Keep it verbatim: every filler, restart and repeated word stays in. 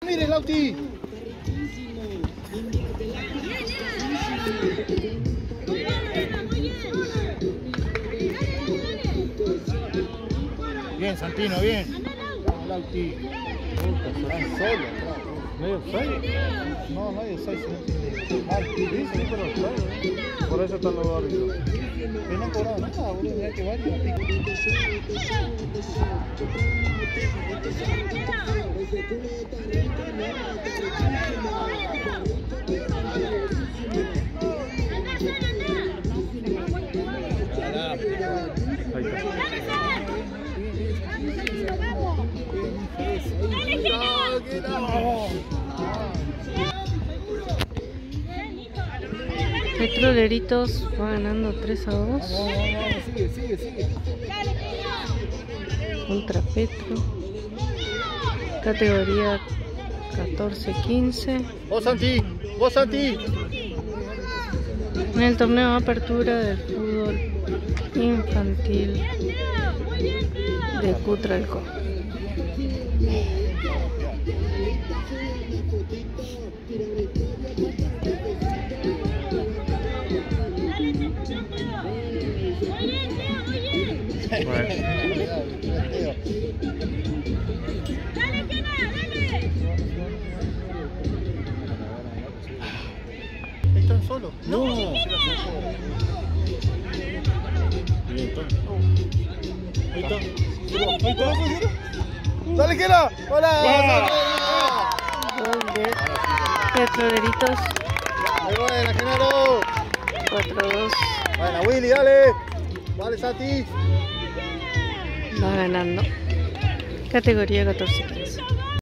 Mire, Lauti. Bien, Santino, bien. Lauti. Están solos. ¿Medio seis? No, medio seis. Mal, dice, pero claro. Por eso están los árbitros. Pero no han cobrado nada, boludo. Mira que varios. Petroleritos va ganando tres a dos contra Petro, categoría catorce quince. Vos Santi, vos Santi. En el torneo de apertura del fútbol infantil de Cutralcó. Bueno. ¿Están solos? No. Bien, ahí está. Ahí está. Dale, que no. Hola. Gol de Petroleritos. Ahí buena, Genaro. cuatro dos. Buena, Willy, dale. Vale, Santi. Va ganando. Categoría catorce quince.